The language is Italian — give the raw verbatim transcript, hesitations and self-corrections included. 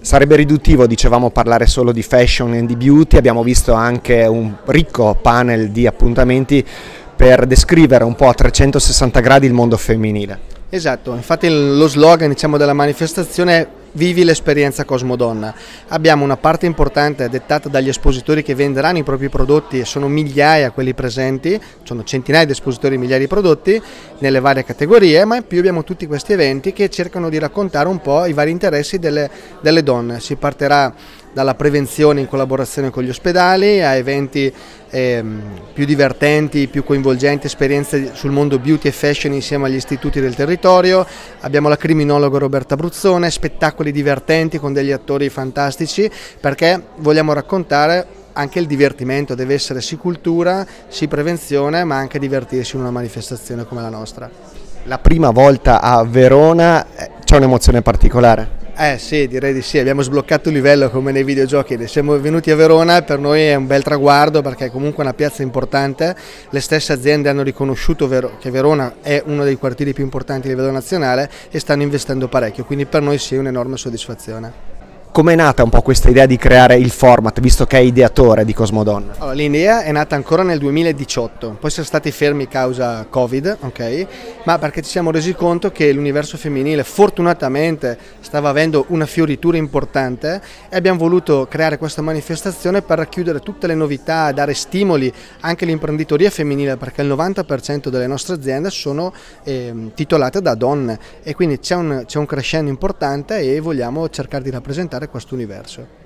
Sarebbe riduttivo, dicevamo, parlare solo di fashion e di beauty. Abbiamo visto anche un ricco panel di appuntamenti per descrivere un po' a trecentosessanta gradi il mondo femminile. Esatto, infatti lo slogan, diciamo, della manifestazione è "Vivi l'esperienza Cosmodonna". Abbiamo una parte importante dettata dagli espositori che venderanno i propri prodotti, e sono migliaia quelli presenti, sono centinaia di espositori, migliaia di prodotti nelle varie categorie, ma in più abbiamo tutti questi eventi che cercano di raccontare un po' i vari interessi delle, delle donne. Si partirà dalla prevenzione in collaborazione con gli ospedali a eventi eh, più divertenti, più coinvolgenti, esperienze sul mondo beauty e fashion insieme agli istituti del territorio. Abbiamo la criminologa Roberta Bruzzone, spettacoli divertenti con degli attori fantastici, perché vogliamo raccontare anche il divertimento, deve essere sì cultura, sì prevenzione, ma anche divertirsi in una manifestazione come la nostra. La prima volta a Verona c'è un'emozione particolare? Eh sì, direi di sì, abbiamo sbloccato il livello come nei videogiochi, siamo venuti a Verona e per noi è un bel traguardo, perché è comunque una piazza importante. Le stesse aziende hanno riconosciuto che Verona è uno dei quartieri più importanti a livello nazionale e stanno investendo parecchio, quindi per noi sì è un'enorme soddisfazione. Com'è nata un po' questa idea di creare il format, visto che è ideatore di Cosmodonna? Allora, l'idea è nata ancora nel duemiladiciotto, poi siamo stati fermi causa Covid, ok? Ma perché ci siamo resi conto che l'universo femminile fortunatamente stava avendo una fioritura importante e abbiamo voluto creare questa manifestazione per racchiudere tutte le novità, dare stimoli anche all'imprenditoria femminile, perché il novanta per cento delle nostre aziende sono eh, titolate da donne e quindi c'è un, c'è un crescendo importante e vogliamo cercare di rappresentare questo universo.